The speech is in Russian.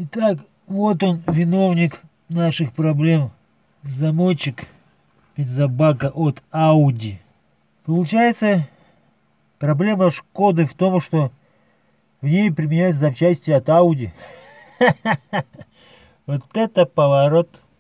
Итак, вот он, виновник наших проблем. Замочек бензобака от Audi. Получается, проблема Шкоды в том, что в ней применяются запчасти от Audi. Вот это поворот.